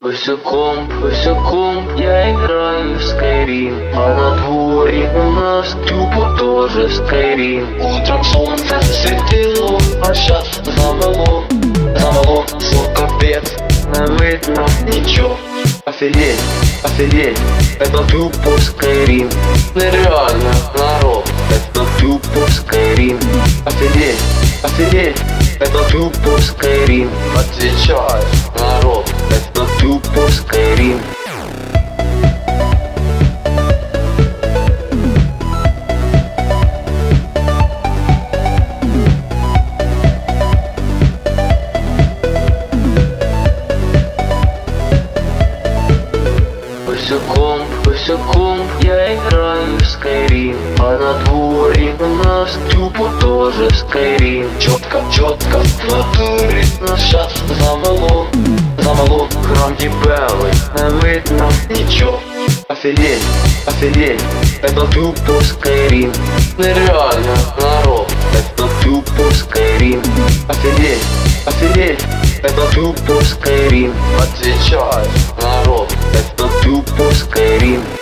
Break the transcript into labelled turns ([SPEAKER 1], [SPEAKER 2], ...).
[SPEAKER 1] Босиком, я играю в Skyrim, а на дворе у нас тупо тоже Skyrim. Утром солнце светило, а сейчас замело, что капец, не видно ничего. Офигеть, это тупо Skyrim. Нереально, народ, это тупо Skyrim. Офигеть, это тупо Skyrim. Отвечаю, народ, это тупо Skyrim. Босиком, я играю в Skyrim, а на дворе у нас тупо тоже Skyrim. Четко, в натуре нас сейчас замело, храм ебелый, не видно ничего. Офигеть, это тупо Skyrim. Нереально, народ, это тупо Skyrim. Офигеть, это тупо Skyrim. Отвечаю, народ, это тупо Skyrim.